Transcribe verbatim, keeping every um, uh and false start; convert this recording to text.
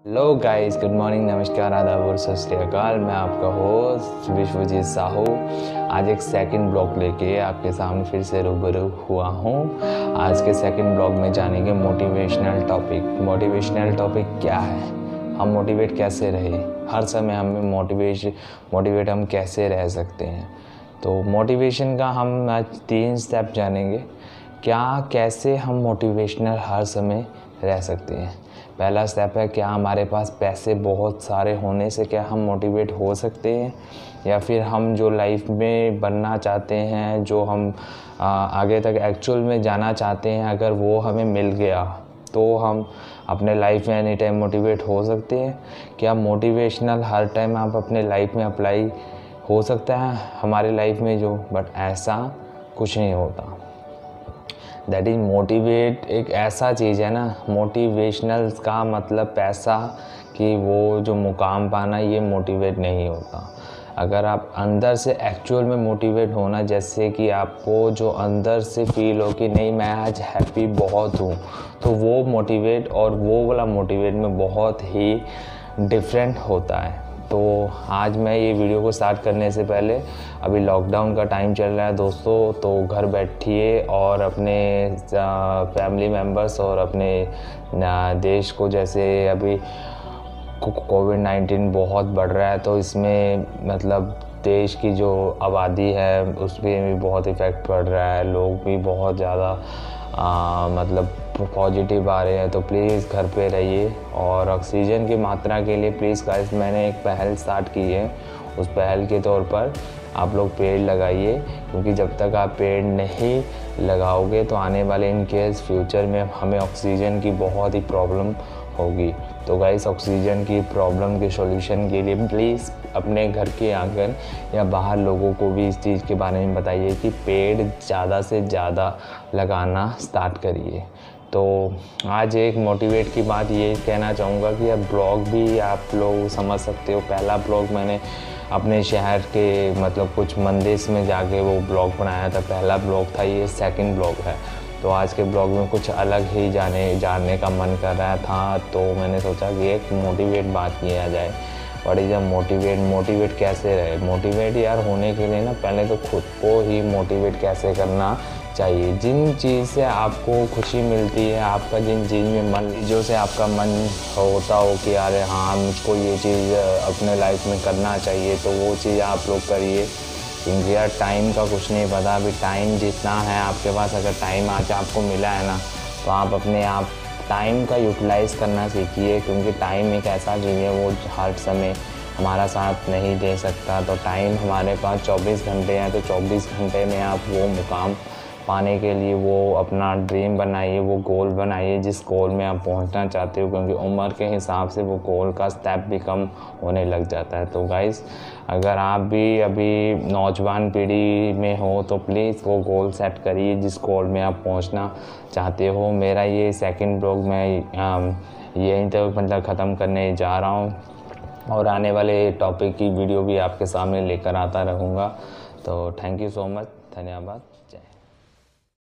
Hello guys, good morning, नमस्कार, आदाब और सत श्री अकाल। मैं आपका होस्ट विश्वजीत साहू आज एक सेकंड ब्लॉग लेके आपके सामने फिर से रूबरू हुआ हूँ। आज के सेकंड ब्लॉग में जानेंगे मोटिवेशनल टॉपिक। मोटिवेशनल टॉपिक क्या है, हम मोटिवेट कैसे रहे, हर समय हमें मोटिवेश मोटिवेट हम कैसे रह सकते हैं। तो मोटिवेशन का हम आज तीन स्टेप जानेंगे। क्या कैसे हम मोटिवेशनल हर समय रह सकते हैं। पहला स्टेप है, क्या हमारे पास पैसे बहुत सारे होने से क्या हम मोटिवेट हो सकते हैं, या फिर हम जो लाइफ में बनना चाहते हैं, जो हम आ, आगे तक एक्चुअल में जाना चाहते हैं, अगर वो हमें मिल गया तो हम अपने लाइफ में एनी टाइम मोटिवेट हो सकते हैं। क्या मोटिवेशनल हर टाइम आप अपने लाइफ में अप्लाई हो सकता है हमारे लाइफ में जो, बट ऐसा कुछ नहीं होता। दैट इज़ मोटिवेट एक ऐसा चीज़ है ना, मोटिवेशनल का मतलब पैसा कि वो जो मुकाम पाना, ये मोटिवेट नहीं होता। अगर आप अंदर से एक्चुअल में मोटिवेट होना, जैसे कि आपको जो अंदर से फील हो कि नहीं मैं आज हैप्पी बहुत हूँ, तो वो मोटिवेट और वो वाला मोटिवेट में बहुत ही डिफरेंट होता है। तो आज मैं ये वीडियो को स्टार्ट करने से पहले, अभी लॉकडाउन का टाइम चल रहा है दोस्तों, तो घर बैठिए और अपने फैमिली मेम्बर्स और अपने देश को, जैसे अभी कोविड नाइन्टीन बहुत बढ़ रहा है, तो इसमें मतलब देश की जो आबादी है उस पर भी बहुत इफ़ेक्ट पड़ रहा है। लोग भी बहुत ज़्यादा मतलब पॉजिटिव आ रहे हैं। तो प्लीज़ घर पे रहिए और ऑक्सीजन की मात्रा के लिए प्लीज़ गाइस, मैंने एक पहल स्टार्ट की है। उस पहल के तौर पर आप लोग पेड़ लगाइए, क्योंकि जब तक आप पेड़ नहीं लगाओगे तो आने वाले इन केस फ्यूचर में हमें ऑक्सीजन की बहुत ही प्रॉब्लम होगी। तो गाइस, ऑक्सीजन की प्रॉब्लम के सॉल्यूशन के लिए प्लीज़ अपने घर के आंगन या बाहर लोगों को भी इस चीज़ के बारे में बताइए कि पेड़ ज़्यादा से ज़्यादा लगाना स्टार्ट करिए। तो आज एक मोटिवेट की बात ये कहना चाहूँगा कि अब ब्लॉग भी आप लोग समझ सकते हो। पहला ब्लॉग मैंने अपने शहर के मतलब कुछ मंदिर में जाके वो ब्लॉग बनाया था, पहला ब्लॉग था। ये सेकंड ब्लॉग है। तो आज के ब्लॉग में कुछ अलग ही जाने जानने का मन कर रहा था, तो मैंने सोचा कि एक मोटिवेट बात किया जाए। और जब मोटिवेट मोटिवेट कैसे रहे, मोटिवेट यार होने के लिए ना पहले तो खुद को ही मोटिवेट कैसे करना चाहिए। जिन चीज़ से आपको खुशी मिलती है, आपका जिन चीज़ में मन, जो से आपका मन होता हो कि यार हाँ मुझको ये चीज़ अपने लाइफ में करना चाहिए, तो वो चीज़ आप लोग करिए। क्योंकि यार टाइम का कुछ नहीं पता। अभी टाइम जितना है आपके पास, अगर टाइम आज आपको मिला है ना, तो आप अपने आप टाइम का यूटिलाइज़ करना सीखिए। क्योंकि टाइम एक ऐसा चीज़ है, वो हर समय हमारा साथ नहीं दे सकता। तो टाइम हमारे पास चौबीस घंटे हैं, तो चौबीस घंटे में आप वो मुकाम पाने के लिए वो अपना ड्रीम बनाइए, वो गोल बनाइए जिस गोल में आप पहुंचना चाहते हो। क्योंकि उम्र के हिसाब से वो गोल का स्टेप भी कम होने लग जाता है। तो गाइस, अगर आप भी अभी नौजवान पीढ़ी में हो तो प्लीज़ वो गोल सेट करिए जिस गोल में आप पहुंचना चाहते हो। मेरा ये सेकंड ब्लॉग मैं यहीं तक मतलब ख़त्म करने जा रहा हूँ, और आने वाले टॉपिक की वीडियो भी आपके सामने लेकर आता रहूँगा। तो थैंक यू सो मच, धन्यवाद।